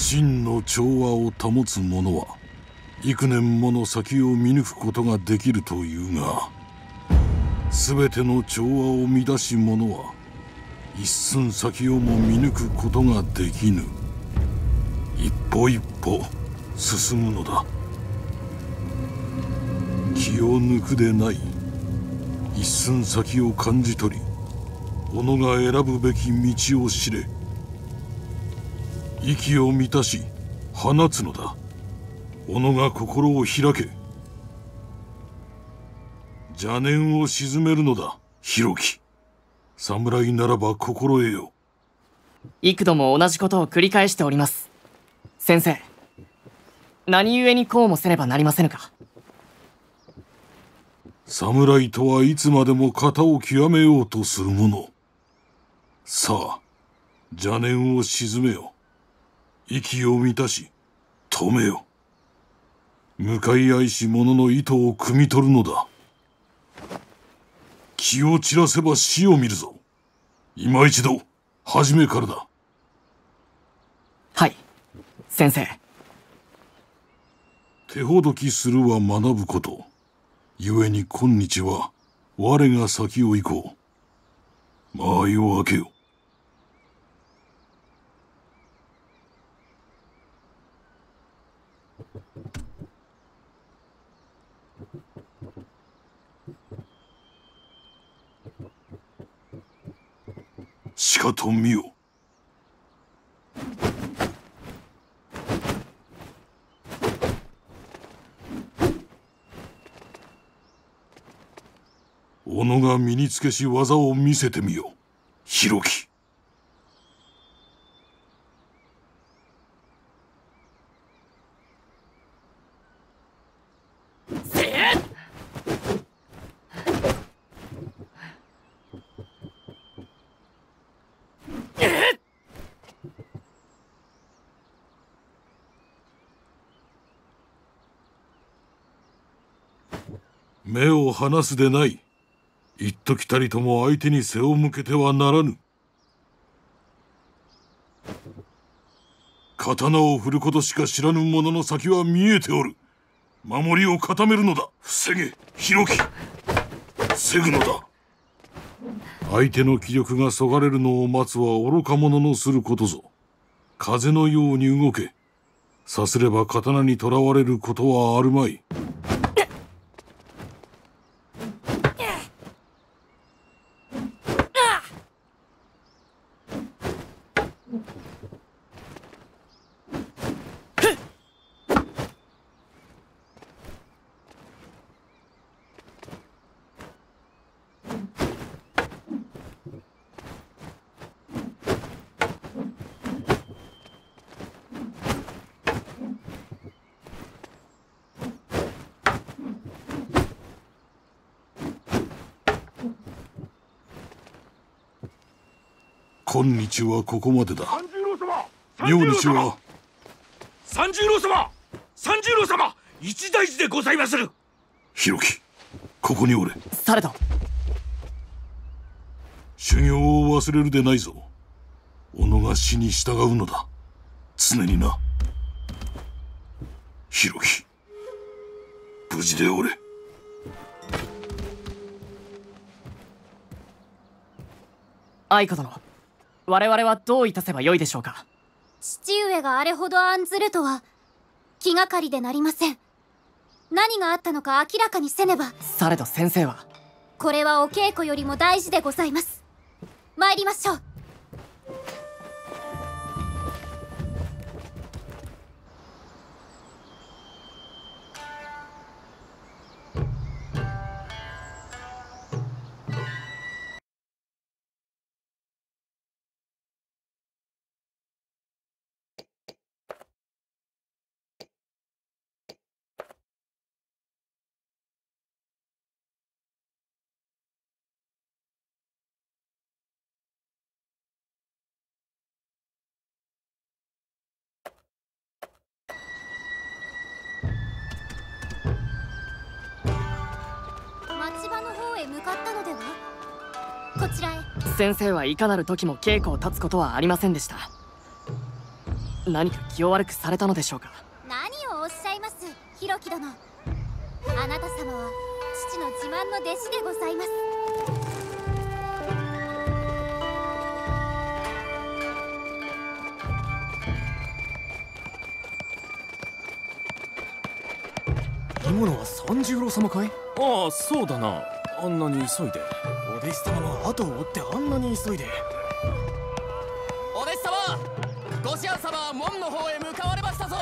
真の調和を保つ者は幾年もの先を見抜くことができるというが、全ての調和を乱し者は一寸先をも見抜くことができぬ。一歩一歩進むのだ。気を抜くでない。一寸先を感じ取り、己が選ぶべき道を知れ。息を満たし放つのだ。己が心を開け。邪念を鎮めるのだ、弘樹。侍ならば心得よ。 幾度も同じことを繰り返しております。先生、何故にこうもせねばなりませぬか。 侍とはいつまでも型を極めようとする者。さあ、邪念を鎮めよ。息を満たし止めよ。向かい合いし者の意図を汲み取るのだ。気を散らせば死を見るぞ。今一度初めからだ。 はい、先生。 手ほどきするは学ぶこと。故に今日は我が先を行こう。間合いを開けよ。しかと見よ。己が身につけし技を見せてみよ、弘樹。目を離すでない。一時たりとも相手に背を向けてはならぬ。刀を振ることしか知らぬ者の先は見えておる。守りを固めるのだ。防げ、弘樹。防ぐのだ。相手の気力がそがれるのを待つは愚か者のすることぞ。風のように動け。さすれば刀にとらわれることはあるまい。今日はここまでだ。明日は三十郎様、三十郎様、一大事でございまする。 弘樹、ここにおれ。 されど。 修行を忘れるでないぞ。己が死に従うのだ。常にな。弘樹、無事でおれ。 愛子殿、我々はどういたせばよいでしょうか。 父上があれほど案ずるとは気がかりでなりません。何があったのか明らかにせねば。 されど先生は。 これはお稽古よりも大事でございます。参りましょう。町場の方へ向かったのでは。こちらへ。 先生はいかなる時も稽古を立つことはありませんでした。 何か気を悪くされたのでしょうか。 何をおっしゃいます、ひろき殿。あなた様は父の自慢の弟子でございます。 今のは三十郎様かい？ ああ、そうだな。あんなに急いで。 お弟子様の後を追ってあんなに急いで。 お弟子様、ご師範様は門の方へ向かわれましたぞ。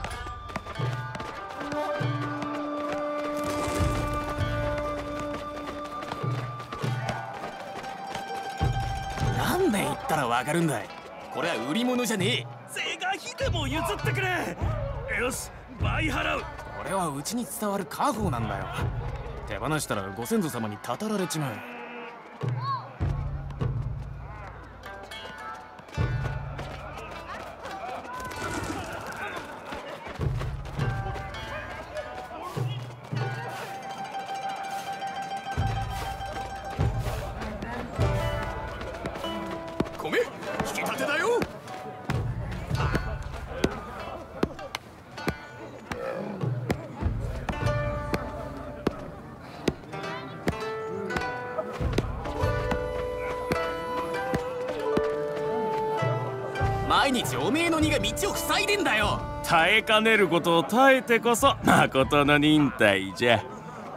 何年言ったらわかるんだい。これは売り物じゃねえ。 是が非でも譲ってくれ。よし、倍払う。 これはうちに伝わる家宝なんだよ。手放したらご先祖様にたたられちまう。 米、引き立てだよ。 毎日おめえの荷が道を塞いでんだよ。 耐えかねることを耐えてこそ誠の忍耐じゃ。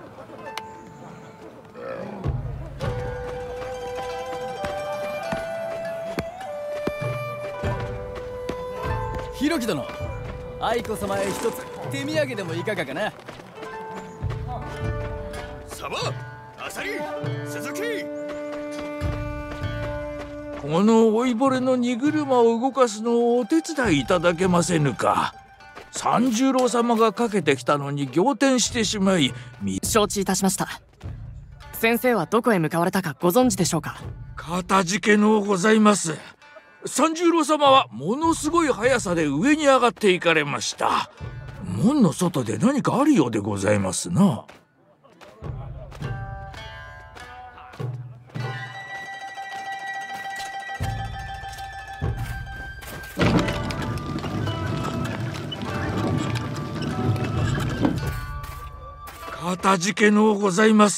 ひろき殿、愛子様へ一つ手土産でもいかがかな。 サバ、アサリ、鈴木。 この老いぼれの荷車を動かすのをお手伝いいただけませぬか。三十郎様がかけてきたのに仰天してしまい、 承知いたしました。先生はどこへ向かわれたかご存知でしょうか。 かたじけのうございます。三十郎様はものすごい速さで上に上がっていかれました。門の外で何かあるようでございますな。かたじけのうございます。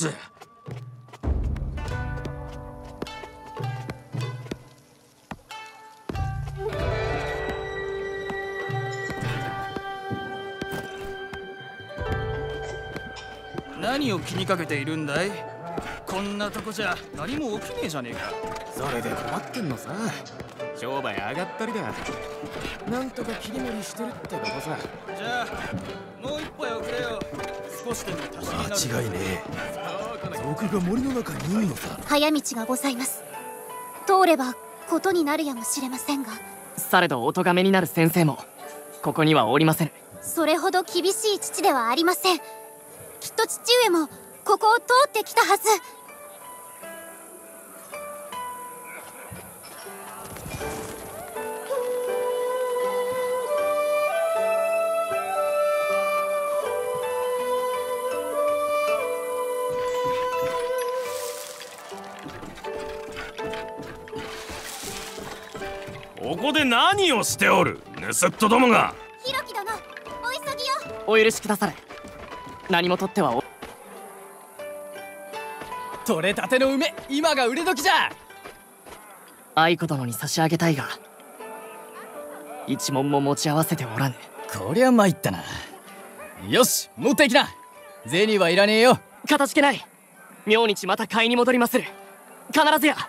何を気にかけているんだい。こんなとこじゃ何も起きねえじゃねえか。 それで困ってんのさ。商売上がったりだ。なんとか切り盛りしてるってことさ。 じゃあもう一杯おくれよ。少しでも足しになる。 間違いねえ。賊が森の中にいるのさ。 早道がございます。通ればことになるやもしれませんが。 されどお咎めになる先生もここにはおりませぬ。 それほど厳しい父ではありません。きっと父上もここを通ってきたはず。 ここで何をしておる、盗っ人どもが。 ひろき殿、お急ぎよ。 お許しくだされ。何もとっては取れたての梅、今が売れ時じゃ。 愛子殿に差し上げたいが一文も持ち合わせておらぬ。 こりゃ参ったな。よし、持っていきな。銭はいらねえよ。 かたじけない。明日また買いに戻りまする。必ずや。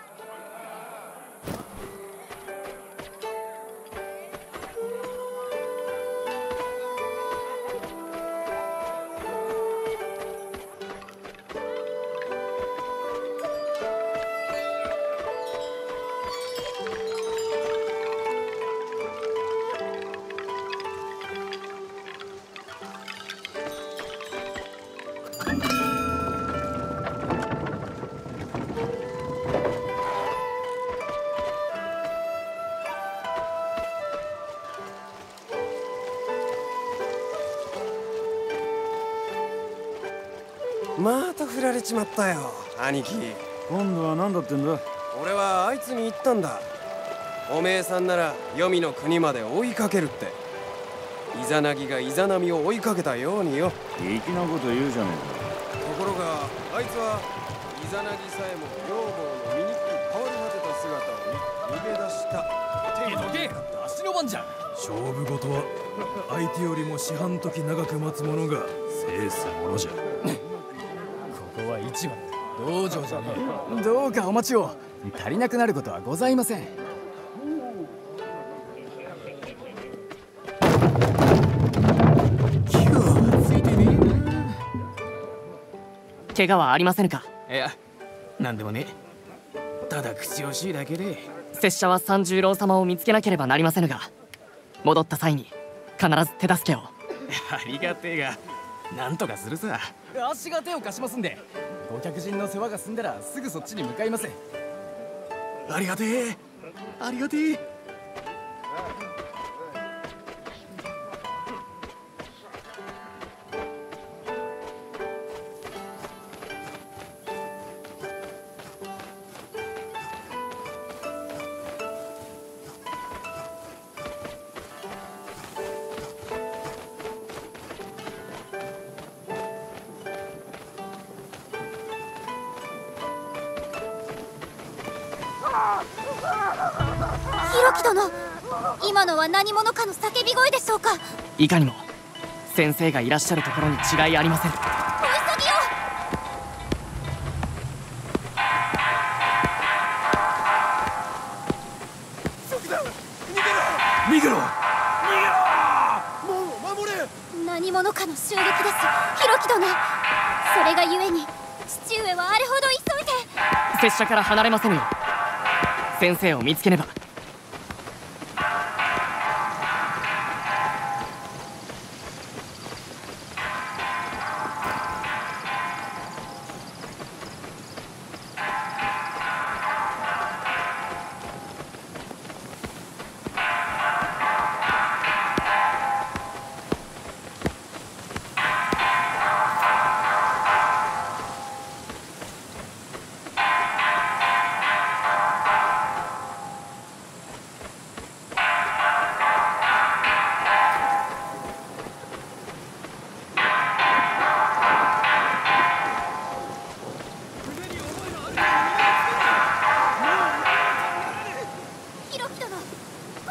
また振られちまったよ、兄貴。 今度は何だってんだ。 俺はあいつに言ったんだ。 おめえさんなら黄泉の国まで追いかけるって。イザナギがイザナミを追いかけたようによ。 粋なこと言うじゃねところがあいつはイザナギさえも女房の醜く変わり果てた姿を見逃げ出した。 どけ足の番じゃ。 勝負事は相手よりも四半時長く待つ者が制すものじゃ。 ここは市場道場じゃねえ。どうかお待ちを。足りなくなることはございません。 怪我はありませんか？ いや、なんでもね。ただ口惜しいだけで。 拙者は三十郎様を見つけなければなりませぬが、戻った際に必ず手助けを。 ありがてえが、なんとかするさ。 足が手を貸しますんで、ご客人の世話が済んだらすぐそっちに向かいます。 ありがてえ、ありがてえ。 ひろき殿、今のは何者かの叫び声でしょうか？ いかにも先生がいらっしゃるところに違いありません。 お急ぎを。 逃げろ。 何者かの襲撃です。ひろき殿、それがゆえに父上はあれほど急いで。 拙者から離れませぬよ。先生を見つけねば。 ひろき殿、こちら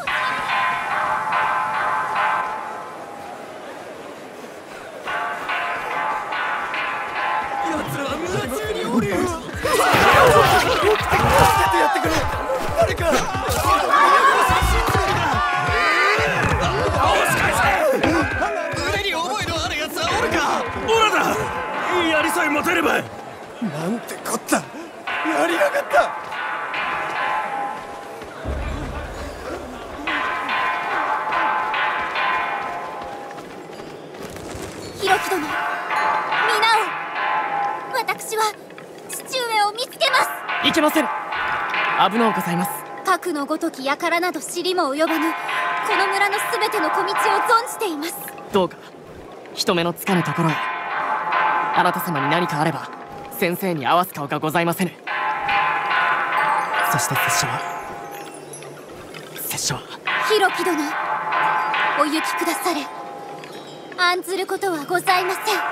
腕に覚えのあるやつはおるか？ オラだ。槍さえ持てれば。 なんてこった。やりやがった。 ひろき殿、皆を。私は父上を見つけます。 いけませぬ。危のうございます。 核のごとき輩など知りも及ばぬこの村のすべての小道を存じています。 どうか人目のつかぬところへ。あなた様に何かあれば先生に合わす顔がございませぬ。そして拙者はひろき殿、お行きくだされ。案ずることはございません。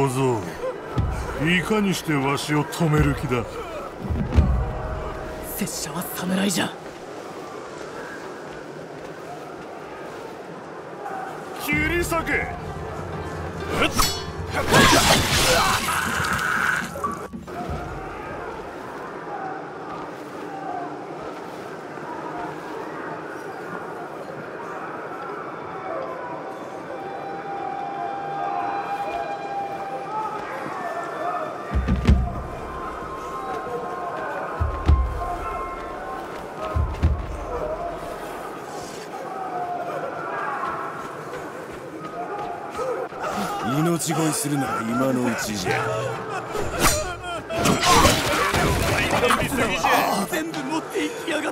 小僧、いかにしてわしを止める気だ。 拙者は侍じゃ。 切り裂け。 命乞いするなら今のうちじゃ。 全部持っていきやがった。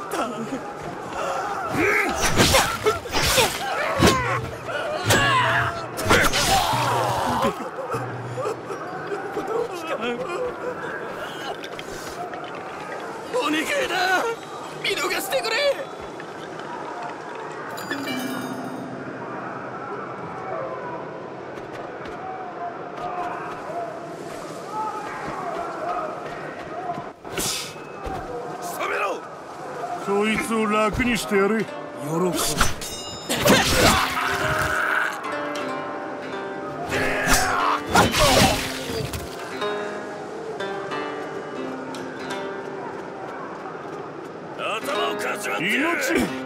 お願いだ、見逃してくれ。 そいつを楽にしてやれ。 喜ぶ。 頭をかち割って命